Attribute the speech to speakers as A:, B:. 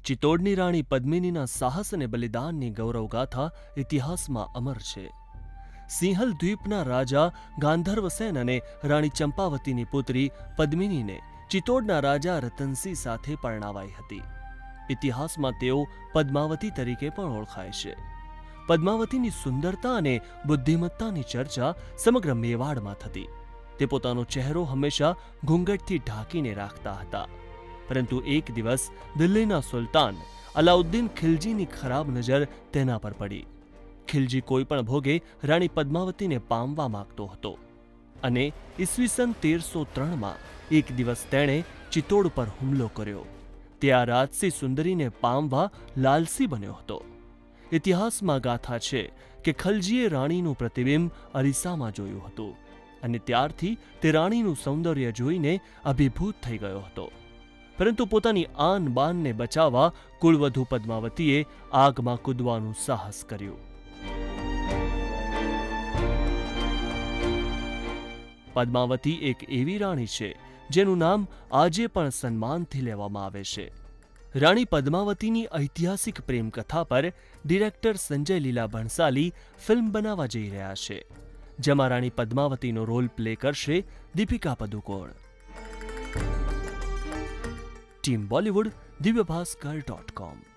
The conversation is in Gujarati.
A: ચિત્તોડની રાણી પદ્મિનીના સાહસ અને બલિદાનની ગૌરવગાથા ઇતિહાસમાં અમર છે. સિંહલ દ્વીપના રાજા ગાંધર્વસેન અને રાણી ચંપાવતીની પુત્રી પદ્મિનીને ચિત્તોડના રાજા રતનસિંહ સાથે પરણાવાઈ હતી. ઇતિહાસમાં તેઓ પદ્માવતી તરીકે પણ ઓળખાય છે. પદ્માવતીની સુંદરતા અને બુદ્ધિમત્તાની ચર્ચા સમગ્ર મેવાડમાં થતી. તે પોતાનો ચહેરો હંમેશા ઘૂંઘટથી ઢાંકીને રાખતા હતા. પરંતુ એક દિવસ દિલ્હીના સુલતાન અલાઉદ્દીન ખિલજીની ખરાબ નજર તેના પર પડી. ખિલજી કોઈ પણ ભોગે રાણી પદ્માવતીને પામવા માંગતો હતો અને ઈસવીસન 1303માં એક દિવસ તેણે ચિત્તોડ પર હુમલો કર્યો. તે આ રાજસી સુંદરીને પામવા લાલસી બન્યો હતો. ઇતિહાસમાં ગાથા છે કે ખલજીએ રાણીનું પ્રતિબિંબ અરીસામાં જોયું હતું અને ત્યારથી તે રાણીનું સૌંદર્ય જોઈને અભિભૂત થઈ ગયો હતો. પરંતુ પોતાની આન બાનને બચાવવા કુળવધુ પદ્માવતીએ આગમાં કૂદવાનું સાહસ કર્યું. પદ્માવતી એક એવી રાણી છે જેનું નામ આજે પણ સન્માનથી લેવામાં આવે છે. રાણી પદ્માવતીની ઐતિહાસિક પ્રેમકથા પર ડિરેક્ટર સંજય લીલા ભણસાલી ફિલ્મ બનાવવા જઈ રહ્યા છે, જેમાં રાણી પદ્માવતીનો રોલ પ્લે કરશે દીપિકા પદુકોણ. ટીમ બોલિવૂડ, દિવ્યભાસ્કર.com